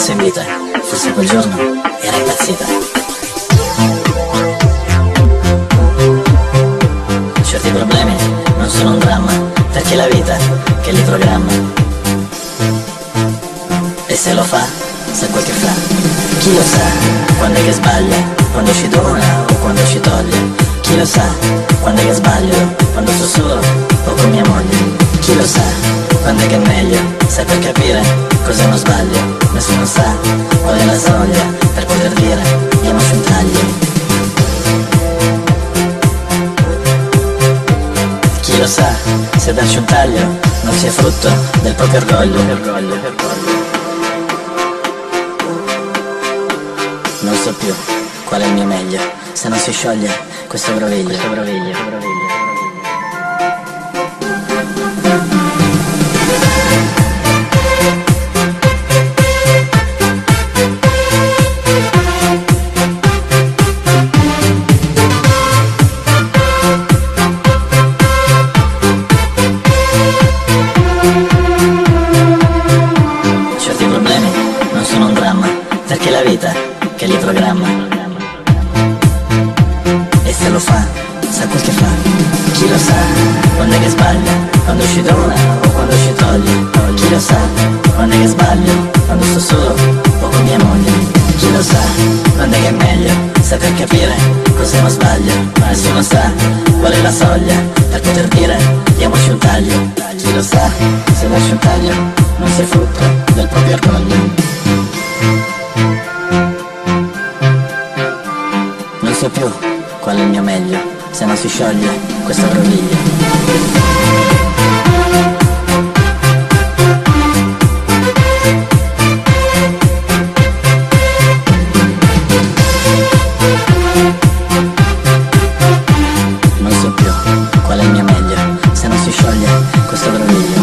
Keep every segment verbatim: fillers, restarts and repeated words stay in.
seguita, forse quel giorno era impazzita. Certi problemi non sono un dramma, perché è la vita che li programma. E se lo fa, sa quel che fa. Chi lo sa quando è che sbaglia, quando ci dona o quando ci toglie. Chi lo sa quando è che sbaglio, quando sto solo o con mia moglie. Chi lo sa quando è che è meglio, sai, per capire cos'è uno sbaglio. Nessuno sa qual è la soglia per poter dire diamoci un taglio. Chi lo sa se darci un taglio non sia frutto del proprio orgoglio. Non so più qual è il mio meglio, se non si scioglie questo groviglio, questo groviglio, groviglio. Certi problemi non sono un dramma, perché è la vita che li programma. E se lo fa, sa quel che fa. Chi lo sa quando è che sbaglia, quando ci dona o quando ci toglie. Chi lo sa quando è che sbaglio, quando sto solo o con mia moglie. Chi lo sa quando è che è meglio, sa, per capire cos'è uno sbaglio. Ma nessuno sa qual è la soglia per poter dire diamoci un taglio. Chi lo sa se darci un taglio non sia frutto del proprio orgoglio. Non so più qual è il mio meglio, se non si scioglie questo groviglio. Non so più qual è il mio meglio, se non si scioglie questo groviglio.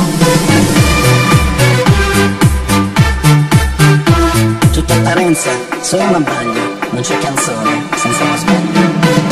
Tutta apparenza, solo un abbaglio, non c'è canzone senza uno sbaglio.